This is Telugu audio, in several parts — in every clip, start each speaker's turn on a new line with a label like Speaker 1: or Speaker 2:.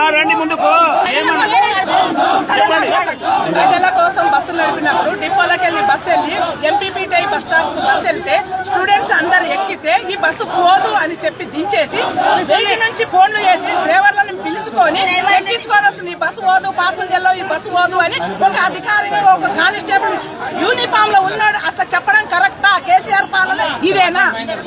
Speaker 1: రండి ముందుకు.
Speaker 2: ప్రజల కోసం బస్సు నడిపినప్పుడు డిపోలోకి వెళ్ళి బస్సు వెళ్ళి ఎంపీపీటీ బస్ స్టాప్ బస్సు వెళ్తే స్టూడెంట్స్ అందరు ఎక్కితే ఈ బస్సు పోదు అని చెప్పి దించేసి ఢిల్లీ నుంచి ఫోన్లు చేసి డ్రైవర్లను పిలుచుకొని ఎక్కించుకొని వస్తుంది. ఈ బస్సు పోదు, ప్యాసింజర్లో ఈ బస్సు పోదు అని ఒక అధికారిని ఒక కానిస్టేబుల్ యూనిఫామ్ లో ఉన్నాడు. అట్లా చెప్పడం కరెక్టా? కేసీఆర్ పాలన ఇదేనా?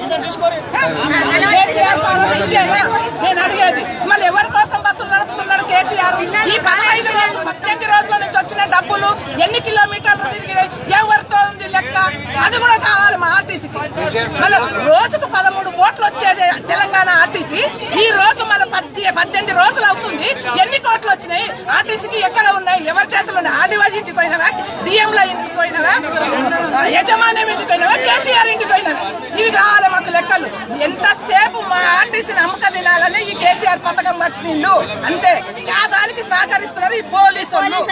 Speaker 2: కేసీఆర్ పాలన ఇదేనా నేను అడిగేది. మళ్ళీ ఎవరి కోసం బస్సులు నడుపుతున్నాడు కేసీఆర్? ఈ 18 రోజుల నుంచి వచ్చిన డబ్బులు ఎన్ని కిలోమీటర్లు తిరిగినాయి? ఎవరితో ఉంది లెక్క? అది కూడా కావాలి మా ఆర్టీసీకి. మళ్ళీ రోజుకు 13 కోట్లు వచ్చేది తెలంగాణ ఆర్టీసీ. ఈ రోజు మళ్ళీ 18 రోజులు అవుతుంది. ఎన్ని కోట్లు వచ్చినాయి ఆర్టీసీకి? ఎక్కడ ఉన్నాయి? ఎవరి చేతులు ఉన్నాయి? ఆర్డీఓ ఇంటికి పోయినవా? డిఎంల ఇంటికి పోయినవా? యజమాన్యం ఇంటికి పోయినవా? కేసీఆర్ ఇంటికి పోయినవా? ఇవి కావాలి మాకు లెక్కలు. ఎంతసేపు మా ఆర్టీసీని అమ్మక తినాలని ఈ కేసీఆర్ పథకం పట్టిండు అంతే. దానికి సహకరిస్తున్నారు ఈ పోలీసు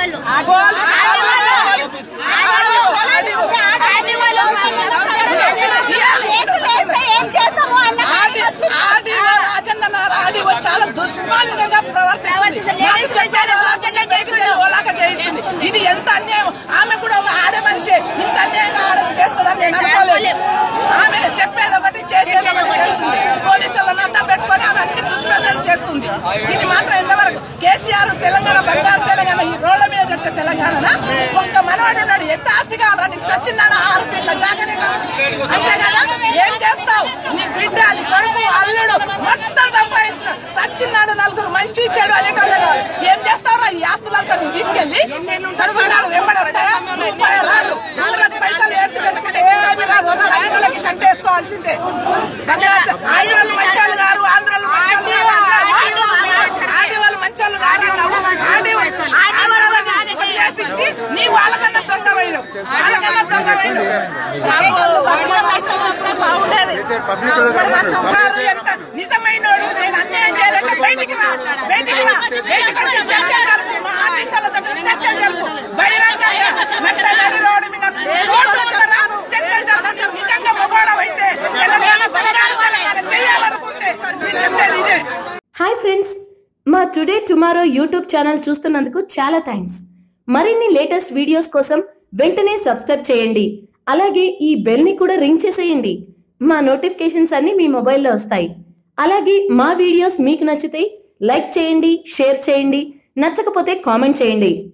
Speaker 2: చాలా దుష్మార్గంగా ప్రవర్తిస్తుంది. చేయిస్తుంది. ఇది ఎంత అన్యాయం. ఆమె కూడా ఒక ఆడ మనిషి ఇంత అన్యాయంగా ఆడ చేస్తుందని నేను అనుకోలేదు. ఆమె చెప్పేది ఒకటి చేసేది ఒకటి చేస్తుంది. పోలీసులను అంతా పెట్టుకొని ఆమె అన్ని దుష్ప్రచారం చేస్తుంది. ఇది మాత్రం ఎంతవరకు? కేసీఆర్ తెలంగాణ బంగారు తెలంగాణ ఈ రోడ్ల మీద తెచ్చే తెలంగాణ ఒక్క మనవాడు ఉన్నాడు. ఎంత ఆస్తి కావాలా నీకు? చచ్చిందాడు 6 ఫీట్ల జాగానే కావాలి అంతే కదా? ఏం చేస్తావు? నీ బిడ్డ, నీ కొడుకు, అల్లుడు మొత్తం సంపాదిస్తున్నాడు. చచ్చిన్నాడు 4 మంచి చెడు అనేటోళ్ళు కావాలి. ఏం చేస్తావురా? ఈ ఆస్తులంతా నువ్వు తీసుకెళ్లి చచ్చినాడు వెంబడొస్తాయా? రాళ్ళు ఊళ్ళకి పైసలు ఏడ్చి పెట్టుకుంటే ఏమీ రాదు. ఐదులకి షంట్ వేసుకోవాల్సిందే. ఆంధ్రాలు మంచోళ్ళు కాదు, ఆంధ్రాలు మంచోళ్ళు ఆదివాళ్ళు మంచోళ్ళు కాదు. వదిలేసి నీ వాళ్ళకన్నా దొంగమైన బాగుండేది. ఎంత నిజమైనోడు నేను అన్యాయం చేయాలంటే బయటికి రా, బయటికి వచ్చి చర్చలు జరుపు. మా ఆఫీసర్ల దగ్గర చర్చలు జరుపు. బహిరంగంగా నడి రోడ్డు మీద చర్చలు జరుపు. నిజంగా మొగోడవైతే చేయాలనుకుంటే నేను చెప్పేది ఇదే.
Speaker 3: హాయ్ ఫ్రెండ్స్, మా టుడే టుమారో యూట్యూబ్ ఛానల్ చూస్తున్నందుకు చాలా థ్యాంక్స్. మరిన్ని లేటెస్ట్ వీడియోస్ కోసం వెంటనే సబ్స్క్రైబ్ చేయండి. అలాగే ఈ బెల్ ని కూడా రింగ్ చేసేయండి. మా నోటిఫికేషన్స్ అన్ని మీ మొబైల్లో వస్తాయి. అలాగే మా వీడియోస్ మీకు నచ్చితే లైక్ చేయండి, షేర్ చేయండి, నచ్చకపోతే కామెంట్ చేయండి.